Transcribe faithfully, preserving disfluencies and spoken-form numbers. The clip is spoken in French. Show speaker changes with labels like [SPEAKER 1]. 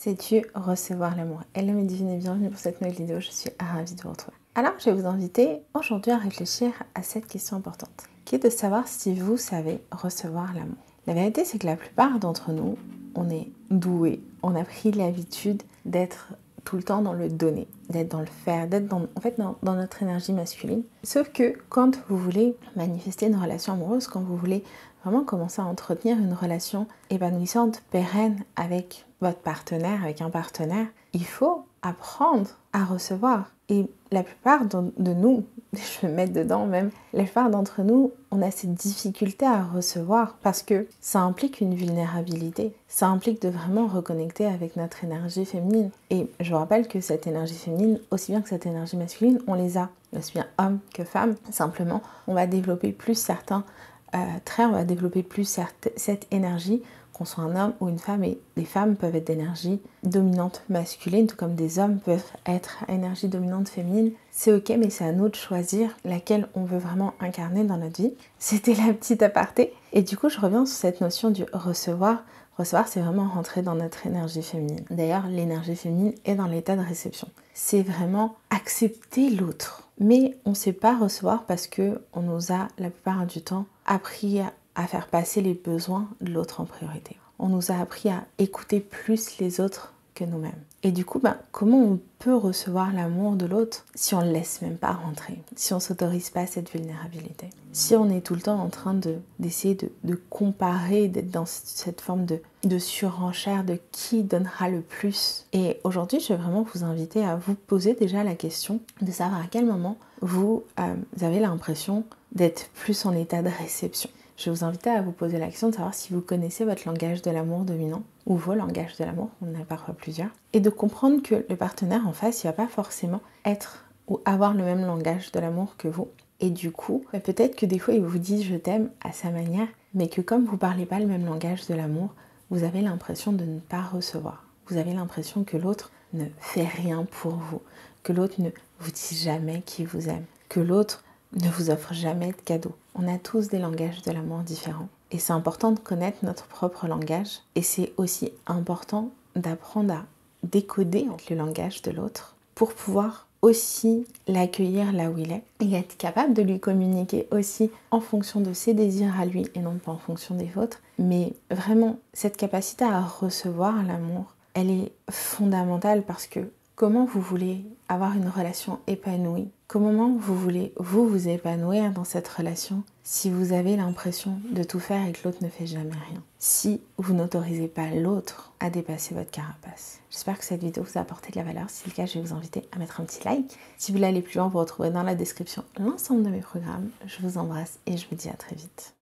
[SPEAKER 1] Sais-tu recevoir l'amour? Hello mes divines et bienvenue pour cette nouvelle vidéo, je suis ravie de vous retrouver. Alors je vais vous inviter aujourd'hui à réfléchir à cette question importante, qui est de savoir si vous savez recevoir l'amour. La vérité c'est que la plupart d'entre nous, on est doués, on a pris l'habitude d'être tout le temps dans le donner, d'être dans le faire, d'être dans, en fait dans, dans notre énergie masculine. Sauf que quand vous voulez manifester une relation amoureuse, quand vous voulez vraiment commencer à entretenir une relation épanouissante, pérenne avec votre partenaire, avec un partenaire, il faut apprendre à recevoir. Et la plupart de nous, je vais me mettre dedans même, la plupart d'entre nous, on a cette difficulté à recevoir parce que ça implique une vulnérabilité. Ça implique de vraiment reconnecter avec notre énergie féminine. Et je vous rappelle que cette énergie féminine, aussi bien que cette énergie masculine, on les a, aussi bien hommes que femmes. Simplement, on va développer plus certains euh, traits, on va développer plus cette, cette énergie, qu'on soit un homme ou une femme, et les femmes peuvent être d'énergie dominante masculine, tout comme des hommes peuvent être à énergie dominante féminine. C'est ok, mais c'est à nous de choisir laquelle on veut vraiment incarner dans notre vie. C'était la petite aparté. Et du coup, je reviens sur cette notion du recevoir. Recevoir, c'est vraiment rentrer dans notre énergie féminine. D'ailleurs, l'énergie féminine est dans l'état de réception. C'est vraiment accepter l'autre. Mais on ne sait pas recevoir parce qu'on nous a, la plupart du temps, appris à à faire passer les besoins de l'autre en priorité. On nous a appris à écouter plus les autres que nous-mêmes. Et du coup, ben, comment on peut recevoir l'amour de l'autre si on ne le laisse même pas rentrer, si on ne s'autorise pas cette vulnérabilité, si on est tout le temps en train de, d'essayer de, de comparer, d'être dans cette forme de, de surenchère de qui donnera le plus. Et aujourd'hui, je vais vraiment vous inviter à vous poser déjà la question de savoir à quel moment vous, euh, vous avez l'impression d'être plus en état de réception. Je vais vous inviter à vous poser la question de savoir si vous connaissez votre langage de l'amour dominant ou vos langages de l'amour, on en a parfois plusieurs, et de comprendre que le partenaire en face, il ne va pas forcément être ou avoir le même langage de l'amour que vous. Et du coup, peut-être que des fois, il vous dit « je t'aime » à sa manière, mais que comme vous ne parlez pas le même langage de l'amour, vous avez l'impression de ne pas recevoir. Vous avez l'impression que l'autre ne fait rien pour vous, que l'autre ne vous dit jamais qu'il vous aime, que l'autre ne vous offre jamais de cadeaux. On a tous des langages de l'amour différents. Et c'est important de connaître notre propre langage. Et c'est aussi important d'apprendre à décoder le langage de l'autre pour pouvoir aussi l'accueillir là où il est et être capable de lui communiquer aussi en fonction de ses désirs à lui et non pas en fonction des vôtres. Mais vraiment, cette capacité à recevoir l'amour, elle est fondamentale parce que comment vous voulez avoir une relation épanouie? Comment vous voulez vous vous épanouir dans cette relation si vous avez l'impression de tout faire et que l'autre ne fait jamais rien? Si vous n'autorisez pas l'autre à dépasser votre carapace. J'espère que cette vidéo vous a apporté de la valeur. Si c'est le cas, je vais vous inviter à mettre un petit like. Si vous voulez aller plus loin, vous retrouverez dans la description l'ensemble de mes programmes. Je vous embrasse et je vous dis à très vite.